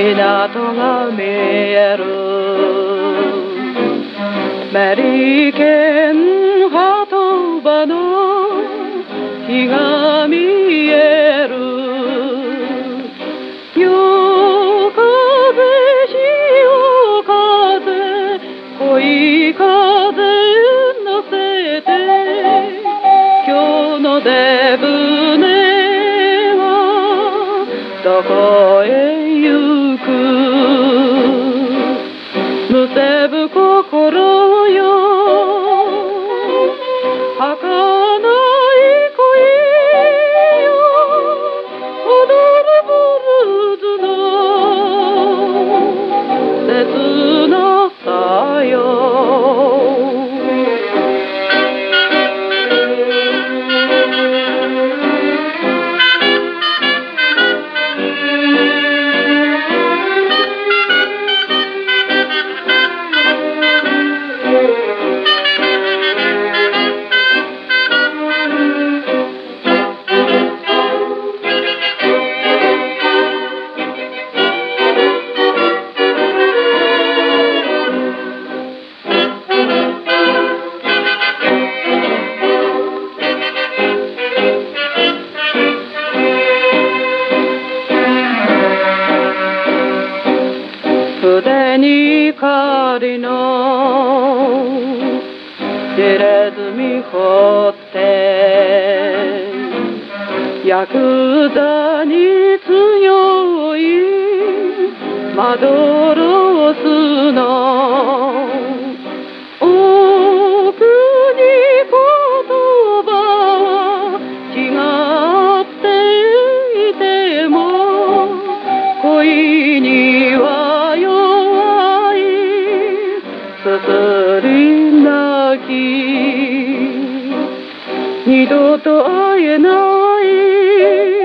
港が見えるメリケン鳩場の日が見える夜風潮風恋風乗せて今日の出船はどこへ行くむせぶ心よ儚い恋よ踊るブルーズの切なさよ筆に狩りの入れ墨掘ってヤクザに強いマドロスの奥に言葉は違っていても恋には弱いすすり泣き二度と会えない